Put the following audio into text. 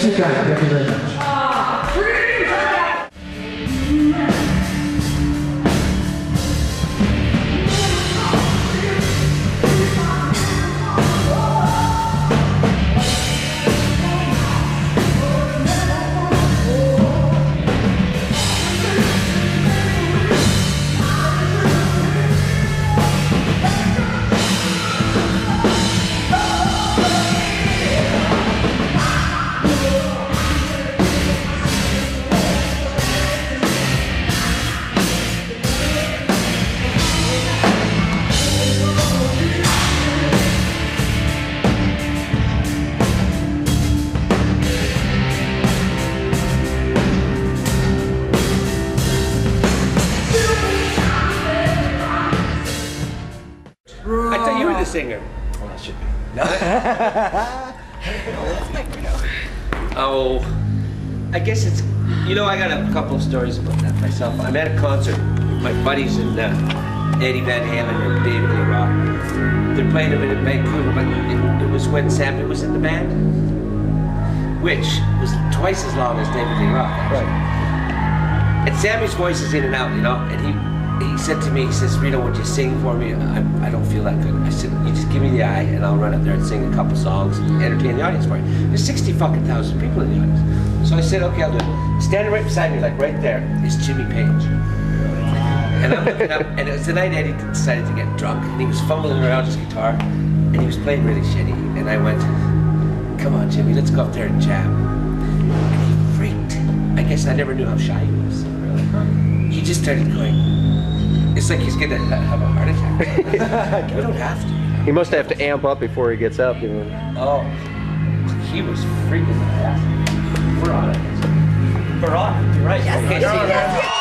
too kind. Thank you very much. I thought you were the singer. Well, that should be. Oh, I guess it's, you know, I got a couple of stories about that myself. I'm at a concert with my buddies in Eddie Van Halen and David Lee Roth. They're playing a bit in Vancouver, but it was when Sammy was in the band, which was twice as long as David Lee Roth, actually. Right. And Sammy's voice is in and out, you know, and he said to me, he says, Reno, would you sing for me? I don't feel that good. I said, you just give me the eye and I'll run up there and sing a couple songs and entertain the audience for you. There's 60,000 people in the audience. So I said, okay, I'll do it. Standing right beside me, like right there, is Jimmy Page. And I'm looking up, and it was the night Eddie decided to get drunk, and he was fumbling around his guitar, and he was playing really shitty. And I went, come on, Jimmy, let's go up there and jam. And he freaked. I guess I never knew how shy he was. Really. He just started going, it's like he's gonna have a heart attack. We don't have to. He must have to amp up before he gets up. You know. Oh, he was freaking out. We're on it. We're on it. Right. Yes, okay, yes, yes.